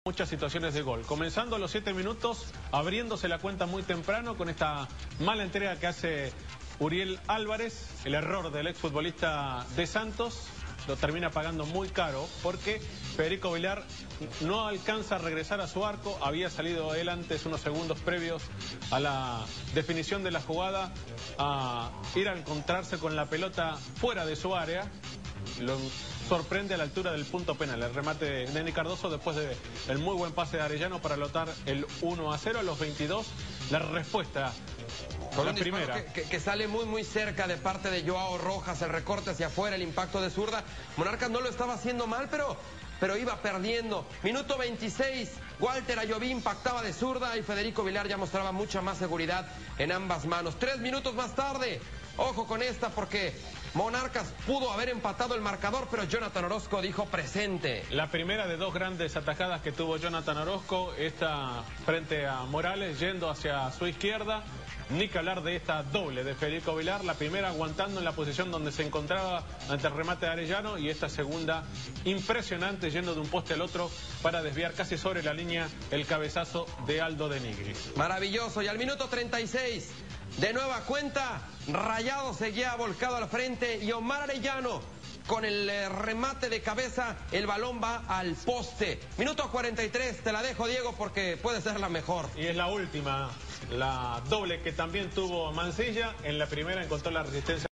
muchas situaciones de gol. Comenzando a los 7 minutos, abriéndose la cuenta muy temprano con esta mala entrega que hace Uriel Álvarez, el error del exfutbolista de Santos. Lo termina pagando muy caro porque Federico Vilar no alcanza a regresar a su arco. Había salido él antes, unos segundos previos a la definición de la jugada, a ir a encontrarse con la pelota fuera de su área. Lo sorprende a la altura del punto penal. El remate de Neni Cardoso después del muy buen pase de Arellano para anotar el 1-0 a los 22. La respuesta con la un primera que sale muy cerca de parte de Joao Rojas, el recorte hacia afuera, el impacto de zurda. Monarcas no lo estaba haciendo mal, pero iba perdiendo. Minuto 26, Walter Ayoví impactaba de zurda y Federico Vilar ya mostraba mucha más seguridad en ambas manos. 3 minutos más tarde, ojo con esta porque Monarcas pudo haber empatado el marcador, pero Jonathan Orozco dijo presente. La primera de dos grandes atajadas que tuvo Jonathan Orozco, esta frente a Morales, yendo hacia su izquierda. Ni que hablar de esta doble de Federico Vilar, la primera aguantando en la posición donde se encontraba ante el remate de Arellano y esta segunda impresionante yendo de un poste al otro para desviar casi sobre la línea el cabezazo de Aldo de Nigris. Maravilloso, y al minuto 36, de nueva cuenta, Rayado seguía volcado al frente y Omar Arellano con el remate de cabeza, el balón va al poste. Minuto 43, te la dejo, Diego, porque puede ser la mejor. Y es la última, la doble que también tuvo Mancilla. En la primera encontró la resistencia.